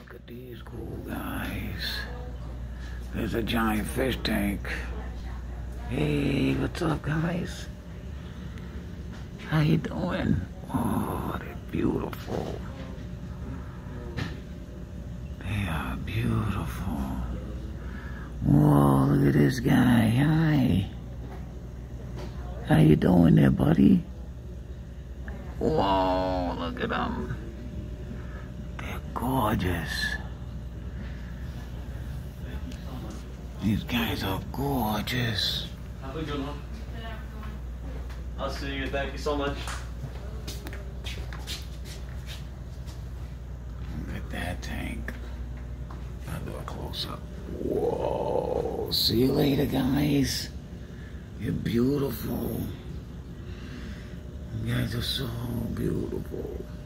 Look at these cool guys. There's a giant fish tank. Hey, what's up, guys? How you doing? Oh, they're beautiful. They are beautiful. Whoa, look at this guy. Hi. How you doing there, buddy? Whoa, look at them. They're gorgeous. These guys are gorgeous. Have a good one. I'll see you. Thank you so much. Look at that tank. I'll do a close-up. Whoa. See you later, guys. You're beautiful. You guys are so beautiful.